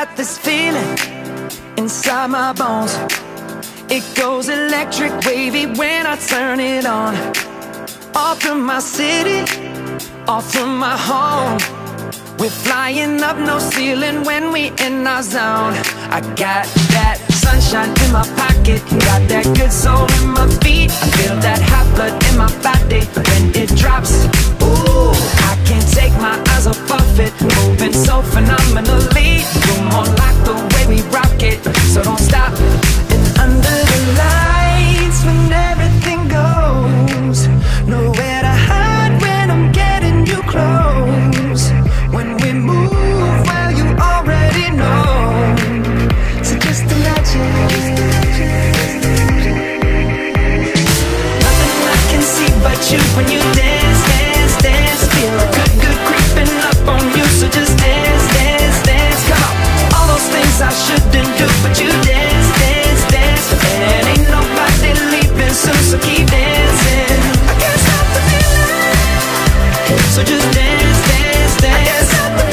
got this feeling inside my bones. It goes electric wavy when I turn it on. Off from my city, off from my home. We're flying up, no ceiling when we in our zone. I got that sunshine in my pocket, got that good soul in my feet. I feel that hot blood in my body when it drops. Ooh, I can't take my eyes off of it, moving so phenomenally. You're more like the way we rock it, so don't stop. And under the lights when everything goes, nowhere to hide when I'm getting you close. When we move, well, you already know. So just imagine. Nothing I can see but you when you dance, dance, dance. Feel good, good creeping up on you. So just dance, dance, dance. Come on. All those things I shouldn't do, but you dance, dance, dance. And ain't nobody leaving soon, so keep dancing. I can't stop the feeling. So just dance, dance, dance.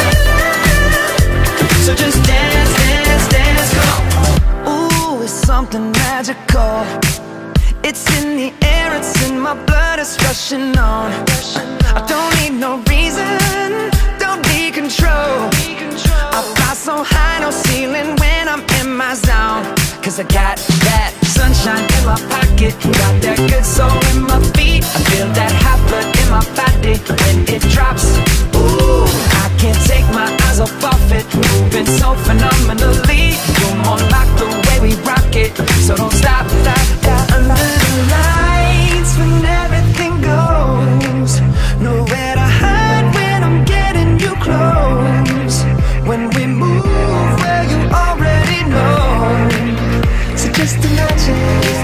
So just dance, dance, dance, come on. Ooh, it's something magical. It's in the air, it's in my blood, it's rushing on. I don't need no reason, don't need control. I fly so high, no ceiling when I'm in my zone. Cause I got that sunshine in my pocket, got that good soul in my feet. I feel that hot blood in my body when it drops. Ooh, I can't take my eyes off of it, moving so phenomenally. You're more like the way we rock it, so don't stop, stop, stop. Under the lights when everything goes, nowhere to hide when I'm getting you close. When we move, well, you already know. So just imagine.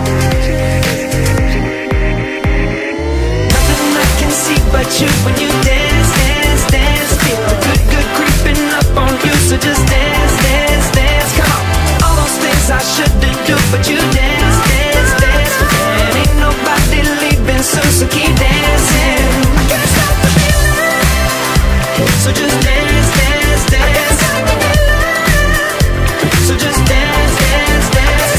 Nothing I can see but you when you dance, dance, dance. Feel good, good creeping up on you. So just dance, dance, dance. Come on. All those things I shouldn't do, but you dance, dance, dance. And ain't nobody leaving soon, so keep dancing. I can't stop the feeling. So just dance, dance, dance. So just dance, dance, dance.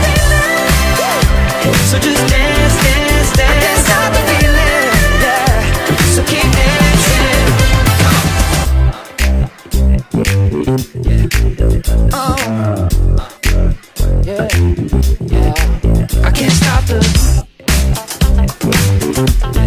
So just dance, dance, dance. I can't stop the feeling, yeah. So keep dancing. Oh, yeah, yeah. I can't stop the